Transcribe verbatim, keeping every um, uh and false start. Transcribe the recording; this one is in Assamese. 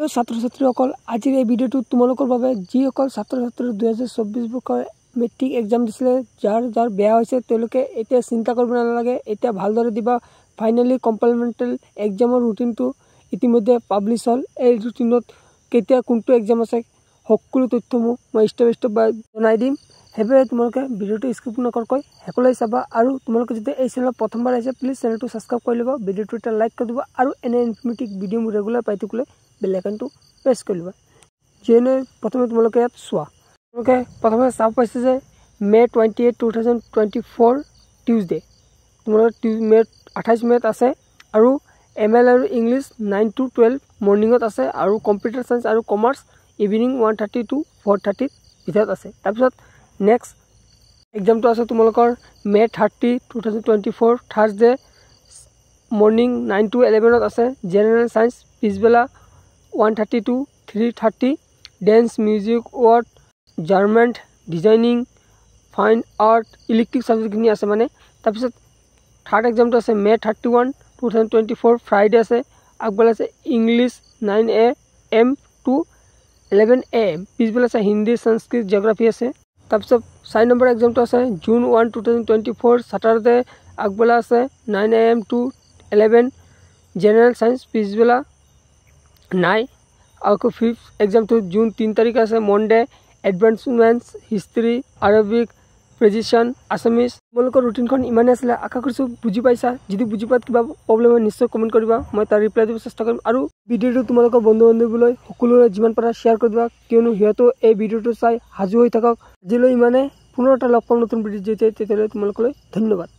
हेलो छात्र छात्रीসকল আজিৰ এই ভিডিঅ'টো তোমালোকৰ বাবে যিসকল ছাত্ৰ ছাত্ৰী দুই হাজাৰ চৌব্বিছ বৰ্ষৰ মেট্ৰিক এক্সাম দিছিলে যাৰ যাৰ বেয়া হৈছে তেওঁলোকে এতিয়া চিন্তা কৰিব নালাগে এতিয়া ভালদৰে দিবা ফাইনালি কম্পাৰ্টমেণ্টেল এক্সামৰ ৰুটিনটো ইতিমধ্যে পাব্লিছ হ'ল এই ৰুটিনত কেতিয়া কোনটো এক্সাম আছে সকলো তথ্যমু মই ষ্টেপ ষ্টেপ জনাই দিম হেবে তোমালোকে ভিডিঅ'টো স্কিপ নকৰকৈ হেকলৈ চাবা আৰু তোমালোকে যদি এই চেনেলত প্ৰথমবাৰ আহিছে প্লিজ চেনেলটো সাবস্ক্ৰাইব কৰি লবা ভিডিঅ'টো এটা লাইক কৰি দিবা আৰু এনে ইনফৰমেটিভ ভিডিঅ' মু ৰেগুলাৰ পাই থাকিলে বেল আইকনটো প্ৰেছ কৰি লবা যেনে প্ৰথমে তোমালোকে ইয়াত চোৱা তোমালোকে প্ৰথমে চাব পাইছে যে মে আঠাইছ two thousand twenty four Tuesday তোমালোকে মে আঠাইছ মেত আছে আৰু এম এল আৰু ইংলিছ নাইন টু টুৱেলভ মৰ্নিঙত আছে আৰু কম্পিউটাৰ সায়েন্স আৰু commerce evening one thirty to four thirty ভিতৰত আছে তাৰপিছত নেক্সট এক্সামটো আছে তোমালোকৰ May thirty two thousand twenty four Thursday morning nine to ইলেভেনত আছে জেনেৰেল সায়েন্স পিছবেলা one thirty to three thirty dance music word German designing fine art electric সাবজেক্টখিনি আছে মানে তাৰপিছত থাৰ্ড এক্সামটো আছে May thirty one two thousand twenty four Friday আছে আগবেলা আছে English nine A M to eleven A M পিছবেলা আছে হিন্দী সংস্কৃত জিঅ'গ্ৰাফি আছে তাৰপিছত চাৰি নম্বৰ এক্সামটো আছে June one two thousand twenty four Saturday আগবেলা আছে nine A M to eleven general science পিছবেলা নাই আকৌ ফিফ্থ এক্সামটো জুন তিনি তাৰিখ আছে মনডে এডভান্সমেণ্টছ হিষ্ট্ৰী আৰবিক প্ৰেজিশ্যন আছামিজ তোমালোকৰ ৰুটিনখন ইমানেই আছিলে আশা কৰিছোঁ বুজি পাইছা যদি বুজি পোৱাত কিবা প্ৰব্লেম হয় নিশ্চয় কমেণ্ট কৰিবা মই তাৰ ৰিপ্লাই দিব চেষ্টা কৰিম আৰু ভিডিঅ'টো তোমালোকৰ বন্ধু বান্ধৱীলৈ সকলোৰে যিমান পাৰা শ্বেয়াৰ কৰি দিবা কিয়নো সিহঁতো এই ভিডিঅ'টো চাই সাজু হৈ থাকক আজিলৈ ইমানে পুনৰ এটা লগ পাম নতুন ভিডিঅ' যেতিয়াই তেতিয়ালৈ তোমালোকলৈ ধন্যবাদ।